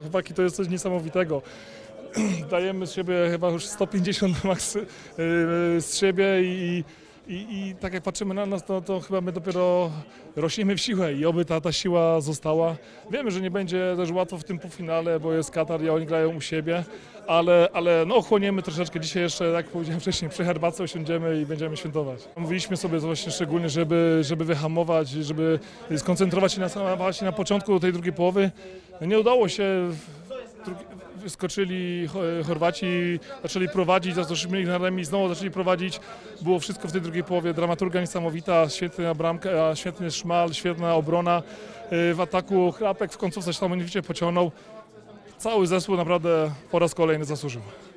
Chłopaki, to jest coś niesamowitego. Dajemy z siebie chyba już 150 max z siebie i tak jak patrzymy na nas, to chyba my dopiero rośniemy w siłę i oby ta siła została. Wiemy, że nie będzie też łatwo w tym półfinale, bo jest Katar i oni grają u siebie, ale no ochłoniemy troszeczkę. Dzisiaj jeszcze, jak powiedziałem wcześniej, przy herbatce usiądziemy i będziemy świętować. Mówiliśmy sobie właśnie szczególnie, żeby wyhamować, żeby skoncentrować się na początku tej drugiej połowy. Nie udało się. Wyskoczyli Chorwaci, zaczęli prowadzić, zaczęli na remis, znowu zaczęli prowadzić. Było wszystko w tej drugiej połowie. Dramaturgia niesamowita, świetna bramka, świetny szmal, świetna obrona. W ataku Chrapek w końcówce się tam niewidimie pociągnął. Cały zespół naprawdę po raz kolejny zasłużył.